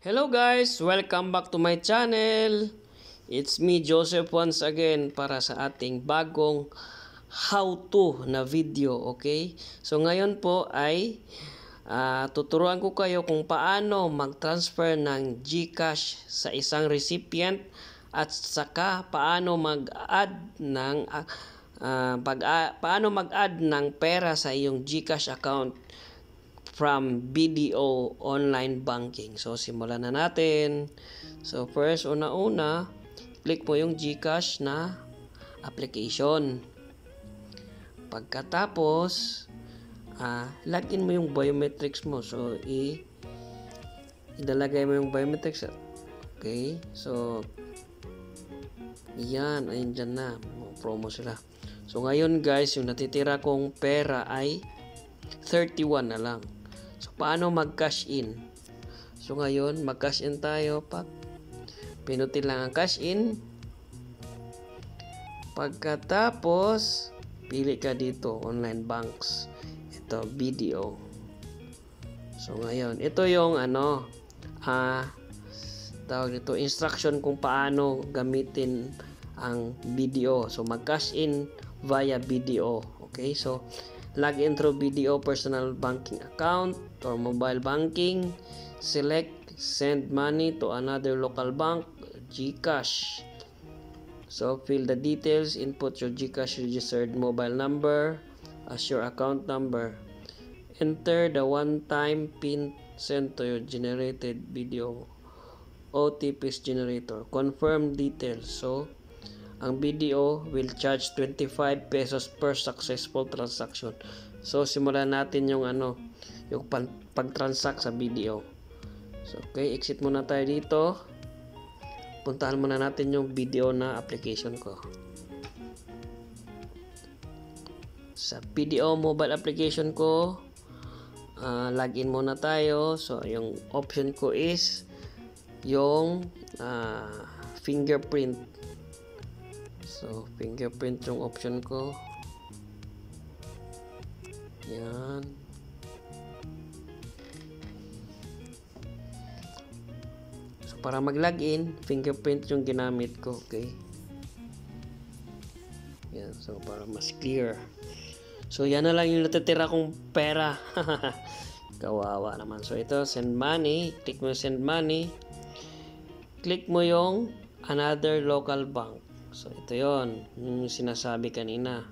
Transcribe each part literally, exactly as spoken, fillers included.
Hello guys! Welcome back to my channel! It's me, Joseph, once again para sa ating bagong how-to na video, okay? So ngayon po ay uh, tuturuan ko kayo kung paano mag-transfer ng GCash sa isang recipient at saka paano mag-add ng uh, uh, pag, uh, paano mag-add ng pera sa iyong GCash account from B D O online banking. So simulan na natin. So first, una-una, click mo yung GCash na application. Pagkatapos, uh, login mo yung biometrics mo. So i idalagay mo yung biometrics. Okay? So yan, ayun dyan na. Promo sila. So ngayon guys, yung natitira kong pera ay thirty-one na lang. So, paano mag-cash in? So, ngayon, mag-cash in tayo. Pag pinutin lang ang cash in. Pagkatapos, pili ka dito, online banks. Ito, B D O. So, ngayon, ito yung ano, ah, tawag dito, instruction kung paano gamitin ang B D O. So, mag-cash in via B D O. Okay, so, log in through B D O personal banking account or mobile banking. Select send money to another local bank, GCash. So fill the details, input your GCash registered mobile number as your account number. Enter the one-time PIN sent to your generated B D O O T Ps generator. Confirm details. So ang B D O will charge twenty-five pesos per successful transaction. So simulan natin yung ano, yung pag-transact sa B D O. So okay, exit muna tayo dito. Puntahan muna natin yung B D O na application ko. Sa B D O mobile application ko, uh, login muna tayo. So yung option ko is yung uh, fingerprint. So, fingerprint yung option ko. Yan. So, para mag-login, fingerprint yung ginamit ko. Okay. Yan. So, para mas clear. So, yan na lang yung natitira kong pera. Kawawa naman. So, ito, send money. Click mo send money. Click mo yung another local bank. So, ito yon yung sinasabi kanina.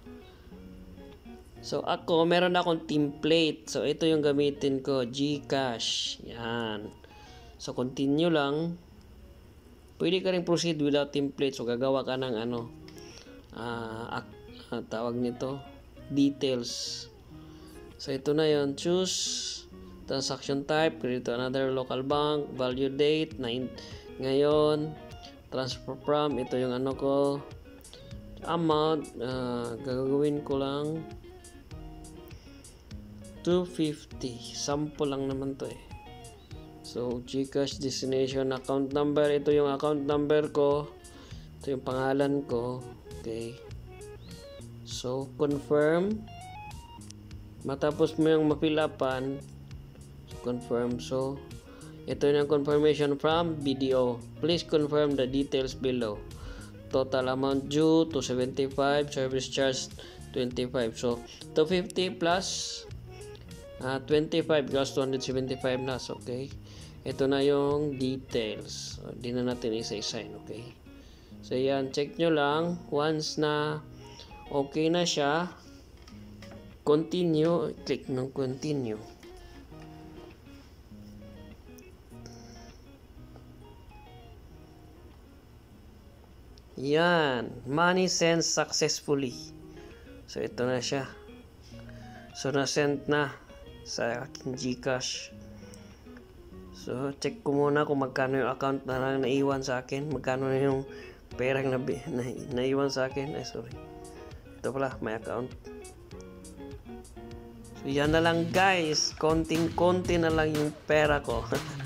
So, ako, meron akong template. So, ito yung gamitin ko. GCash. Yan. So, continue lang. Pwede ka rin proceed without template. So, gagawa ka ng ano, uh, uh, tawag nito, details. So, ito na yon. Choose transaction type. Credit to another local bank. Value date. nine, ngayon. Transfer from, ito yung ano ko, amount, uh, gagawin ko lang two fifty, sample lang naman to eh. So GCash destination account number, ito yung account number ko, ito yung pangalan ko. Okay, so confirm. Matapos mo yung ma-fill upan, so confirm. So ito yung confirmation from B D O. Please confirm the details below. Total amount due two seventy-five, service charge twenty-five. So two fifty plus uh, twenty-five plus two seventy-five na. So, okay. Ito na yung details. So, di na natin isa-isign. Okay. So yan, check nyo lang. Once na okay na siya, continue. Click ng continue. Yan, money sent successfully. So ito na siya. So na-send na sa aking GCash. So check ko muna kung magkano yung account na lang naiwan sa akin. Magkano na yung perang na, na, naiwan sa akin. Ay sorry. Ito pala, may account. So yan na lang guys. Konting-konti na lang yung pera ko.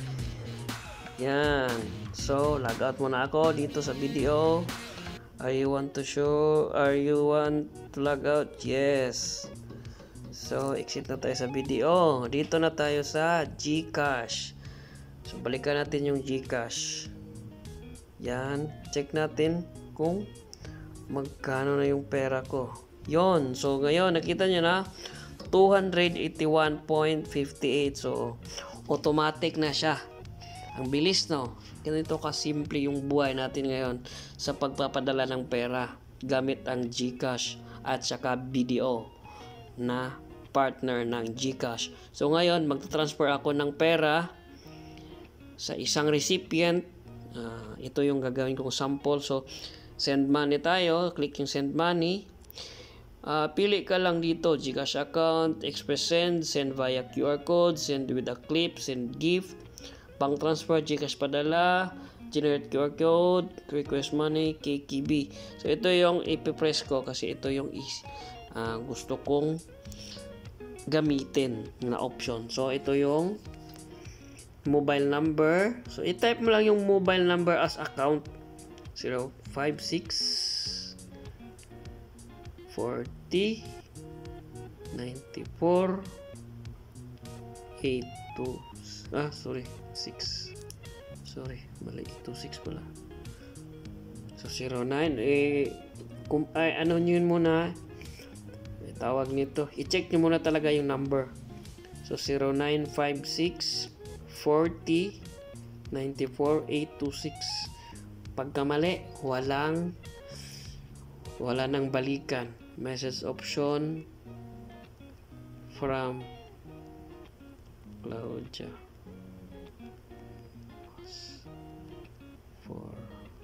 Yan. So, log out muna ako dito sa B D O. Are you want to show? Are you want to log out? Yes. So, exit na tayo sa B D O. Dito na tayo sa GCash. So, balikan natin yung GCash. Yan. Check natin kung magkano na yung pera ko. Yon. So, ngayon, nakita nyo na, two hundred eighty-one point five eight. So, automatic na siya. Ang bilis, no? Ganito kasimple yung buhay natin ngayon sa pagpapadala ng pera gamit ang GCash at saka B D O na partner ng GCash. So, ngayon, magta-transfer ako ng pera sa isang recipient. Uh, ito yung gagawin kong sample. So, send money tayo. Click yung send money. Uh, pili ka lang dito. GCash account, Express Send, send via Q R code, send with a clip, send gift, bank transfer, GCash padala, generate Q R code, request money, K K B. So, ito yung ipipress ko kasi ito yung is, uh, gusto kong gamitin na option. So, ito yung mobile number. So, i-type mo lang yung mobile number as account. zero five six forty ninety-four eighty-two. Ah, sorry. six. Sorry. Mali. twenty-six pala. So, zero nine. Eh, kum, ay, ano nyo yun muna. Eh, tawag nito. I-check nyo muna talaga yung number. So, zero nine five six forty ninety-four eight two six. Pagka mali, walang wala nang balikan. Message option from Claudia for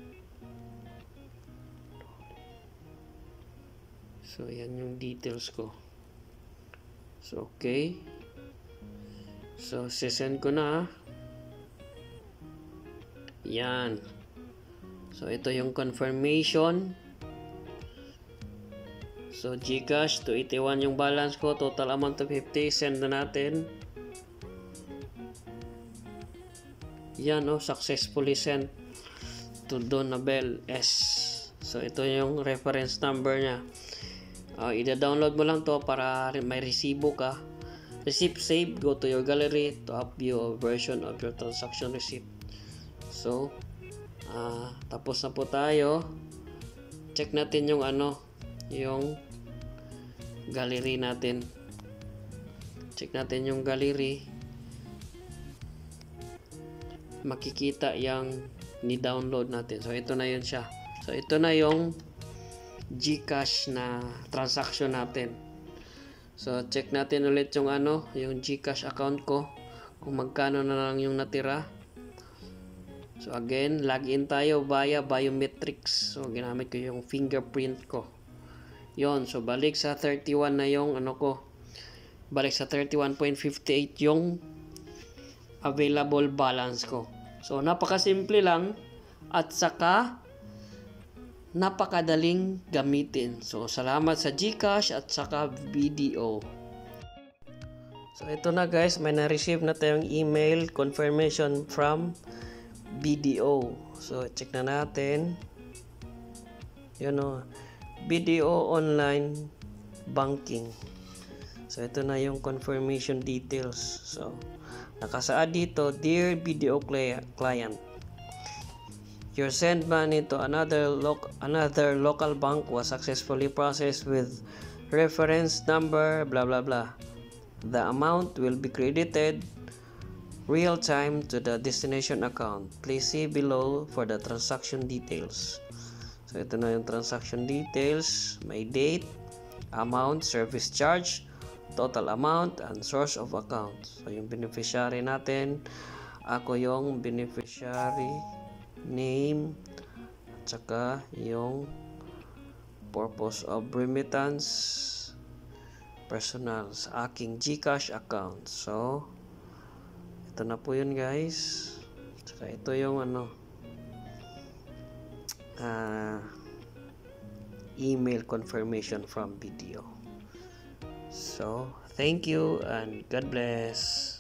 so yan yung details ko. So okay, so sisend ko na. Yan. So, ito yung confirmation. So, GCash, two eighty-one yung balance ko. Total amount of fifty. Send na natin. Yan, oh, successfully sent to Donabel S. So, ito yung reference number niya. Uh, ida-download mo lang to para may resibo ka. Receipt save. Go to your gallery to up view a version of your transaction receipt. So, Uh, tapos na po tayo. Check natin yung ano, yung gallery natin. Check natin yung gallery. Makikita yung ni-download natin. So, ito na yun siya. So, ito na yung GCash na transaction natin. So, check natin ulit yung ano, yung GCash account ko. Kung magkano na lang yung natira. So again, login tayo via biometrics. So ginamit ko yung fingerprint ko. Yon, so balik sa thirty-one na yung ano ko. Balik sa thirty-one point five eight yung available balance ko. So napakasimple lang at saka napakadaling gamitin. So salamat sa GCash at saka B D O. So ito na guys, may na-receive na tayong email confirmation from B D O. So, check na natin. Yun o. B D O Online Banking. So, ito na yung confirmation details. So, nakasaad dito, Dear B D O client, your send money to another, loc another local bank was successfully processed with reference number, blah, blah, blah. The amount will be credited real time to the destination account. Please see below for the transaction details. So, ito na yung transaction details. May date, amount, service charge, total amount, and source of account. So, yung beneficiary natin, ako yung beneficiary name, at saka yung purpose of remittance, personal, sa aking GCash account. So, ito na po yun guys. Saka ito yung ano uh, email confirmation from B D O. So, thank you and God bless.